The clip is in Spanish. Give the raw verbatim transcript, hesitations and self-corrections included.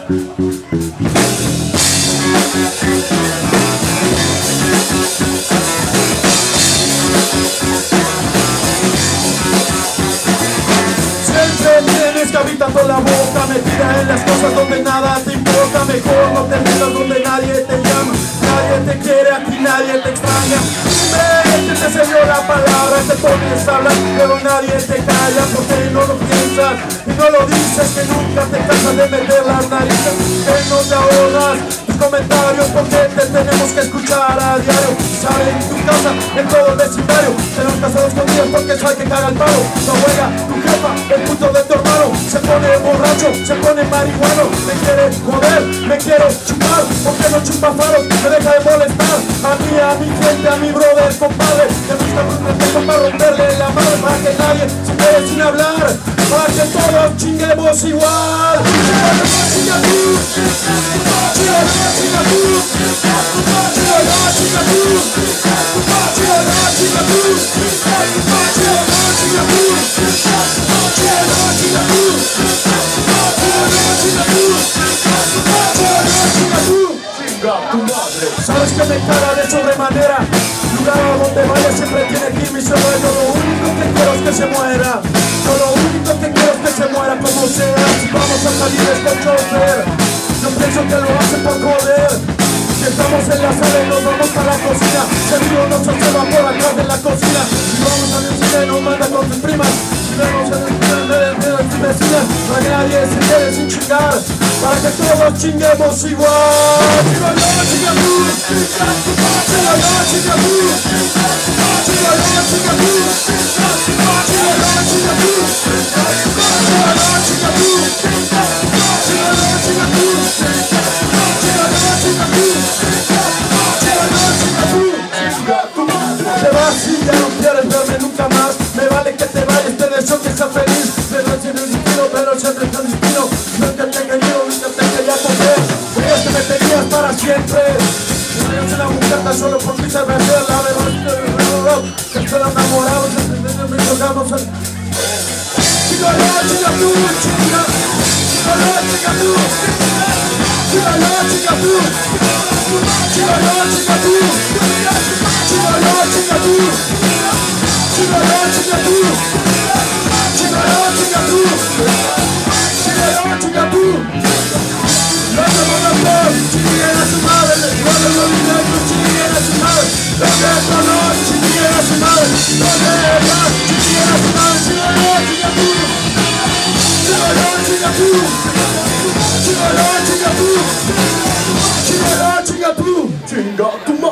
Habitando la boca, metida en las cosas donde nada te importa. Mejor no te metas donde nadie te llama, nadie te quiere, aquí nadie te extraña. Dime que te enseñó la palabra, te pones a hablar, pero nadie te calla porque no lo piensas y no lo dices. Que nunca te cansas de meter las narices, que no te ahorras tus comentarios porque te tenemos que escuchar a diario. Sale en tu casa, en todo el vecindario, te los casados escondidos porque soy que caga el palo. Tu abuela, tu jefa, el puto de tu hermano se pone borracho, se pone marihuano, me quiere joder, me quiere chupar, porque no chupa faros, me deja de molestar. A mí, a mi gente, a mi brother, compadre, que busca un pretexto para romperle la madre, para que nadie se quede sin hablar, para que todos chinguemos igual. Chinga tú, chinga tú, chinga tú, sabes que me caga de sobremanera. Lugar a donde vaya siempre tiene que ir mi sueño. Lo único que quiero es que se muera. Yo lo único que quiero es que se muera como sea. Si vamos a salir es con chofer. Yo pienso que lo hacen por joder. Si estamos en la sala y nos vamos a la cocina, seguro nos observa por atrás de la cocina. Si vamos a la cine nos manda con sus primas. Si vamos a la cine de sus vecinas, para que nadie se quede sin chingar, para que todos chinguemos igual. Chingalo, chinga tú, chingalo, chinga tú, chingalo, chinga tú, chingalo, chinga tú, chingalo, chinga tú, chingalo, chinga tú, chingalo, chinga tú, chingalo, chinga tú, chinga tu madre. Te vas y ya no quieres verme nunca más. Me vale que te vayas, te deseo que seas feliz. Pero siempre un destino, pero siempre tan destino. Nunca te he querido, nunca te quería comer. Creías que me tenías para siempre. Tenías una mujer tan solo por ti se me hacía la verdad. Que estoy enamorado, me tocamos el... Chingalo, chinga tú, chinga. Chingalo, chinga tú. Chingalo, chinga tú. Chingalo, chinga tú. Chingalo, chinga tú. Chingalo, chinga tú. Chingalo, chinga tú. Chingalo, chinga tú. No te van a ver, chinguen a su madre. No te lo diré, chinguen a su madre. No te no, chinguen a su madre. No te va, chinguen a su madre. Chingalo, chinga tú. Chingalo, chinga tú. Chingalo, chinga tú. Chingalo, chinga tú. Chinga tu madre.